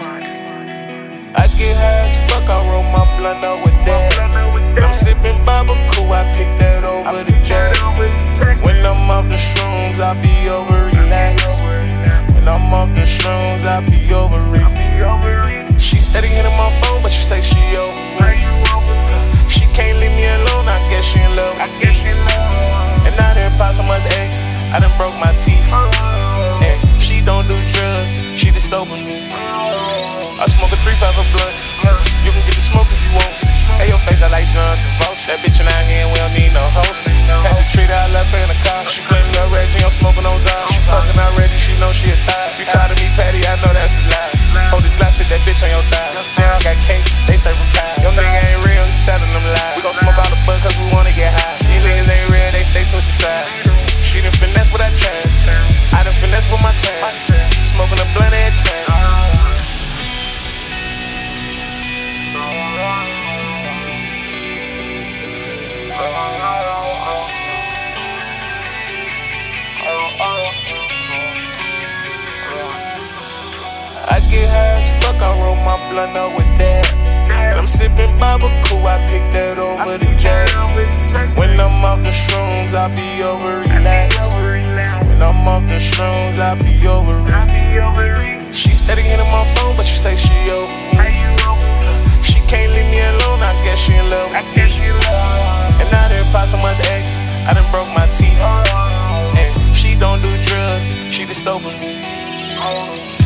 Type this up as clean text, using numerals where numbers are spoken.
I get high as fuck, I roll my blunt up with that. And I'm sipping barbecue, I pick that over the jack. When I'm off the shrooms, I be over relaxed. When I'm off the shrooms, I be over it. She steady hitting my phone, but she say she over me. She can't leave me alone, I guess she in love with me. And I done popped so much X, I done broke my teeth. And she don't do drugs, she just sober me. I smoke a 3-5 a blunt. You can get the smoke if you want. Hey, your face, I like John Travolta. That bitch in our hand, we don't need no host. Had to treat her, I left her in the car. She flaming up Reggie, I'm smoking on Zara. She fucking out Reggie, she know she a thigh. You calling me Patty, I know that's a lie. Hold this glass, hit that bitch on your thigh. Now I got cake, they serving pie. Your nigga ain't real, you telling them lies. We gon' smoke all the bud cause we wanna get high. These niggas ain't real, they stay switching sides. She done finesse with that chain, I done finesse with my tan. Smoking a blunt every time. I get high as fuck, I roll my blunt up with that. And I'm sipping barbecue, I pick that over the jack. When I'm off the shrooms, I be over relaxed. When I'm off the shrooms, I be over it. She steady hitting my phone, but she say she over me. She can't leave me alone, I guess she in love with me. And I done popped so much X, I done broke my teeth. And she don't do drugs, she just sober me.